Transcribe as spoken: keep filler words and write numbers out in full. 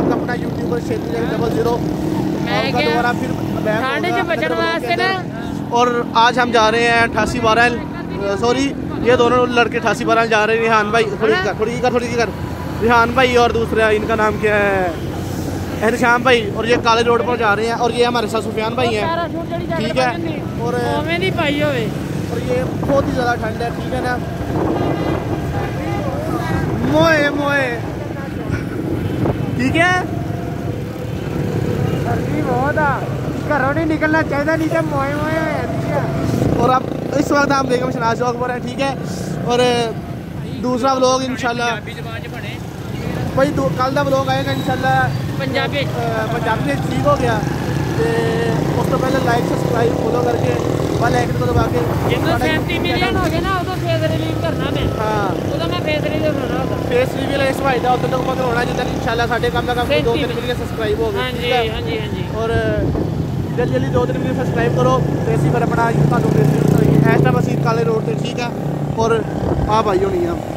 आपका अपना यूट्यूबर क्षेत्र डबल जीरो दोबारा फिर बचने वास्ते ना। और आज हम जा रहे हैं अठासी बारह, सॉरी ये दोनों लड़के अठासी बारह जा रहे हैं। रिहान भाई थोड़ी कर थोड़ी कर थोड़ी कर रिहान भाई और दूसरा इनका नाम क्या है एहतशाम भाई, और ये काले रोड पर जा रहे हैं। और ये हमारे साथ सुफियान भाई हैं, ठीक है। और और ये बहुत ही ज़्यादा ठंड है, ठीक है ना। मोए मोए ठीक है, सर्दी बहुत है, घरों नहीं निकलना चाहिए, नहीं तो मोए मोए ठीक है। और अब इस वक्त हम बेगम शनाज चौक पर हैं, ठीक है। और दूसरा व्लॉग इंशाल्लाह भाई कल का व्लॉग आएगा इंशाल्लाह पंजाबी पंजाबी ठीक हो गया। तो उस तो पहले लाइक सब्सक्राइब फॉलो करके वाले आइकन को दबा के सैंती मिलियन हो गए ना उधर फेस रिवील करना मैं। हां उधर मैं फेस रिवील करना होगा, फेस रिवील इस भाई दा उधर तक मत होना जिधर इंशाल्लाह साडे काम का काम दो तीन मिलियन सब्सक्राइब हो गए। हां जी हां जी हां जी। और जल्दी जल्दी दो तीन मिलियन सब्सक्राइब करो तो इसी पर अपना ਤੁਹਾਨੂੰ फेस रिवील करेंगे ऐसा मसीद काले रोड पे, ठीक है। और आ भाई होनी है